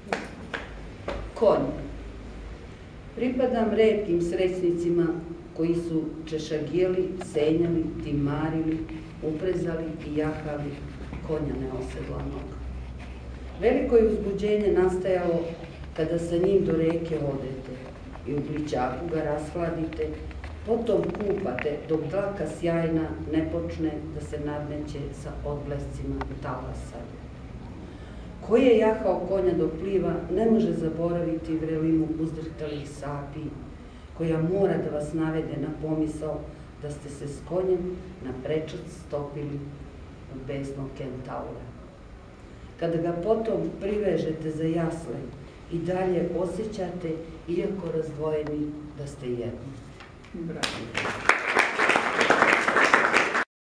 Konj. Pripadam retkim srećnicima koji su češagijeli, senjali, timarili, uprezali i jahali konja neosedlanog. Veliko je uzbuđenje nastajalo kada sa njim do reke odete i u plićaku ga rashladite, potom kupate dok dlaka sjajna ne počne da se nadmeće sa odblescima talasa. Ko je jahao konja do pliva, ne može zaboraviti vrelinu uzdrhtalih sapi, koja mora da vas navede na pomisao da ste se s konjem na prečac stopili u besnog kentaura. Kada ga potom privežete za jasle, i dalje osjećate, iako razdvojeni, da ste jedni. Bravo.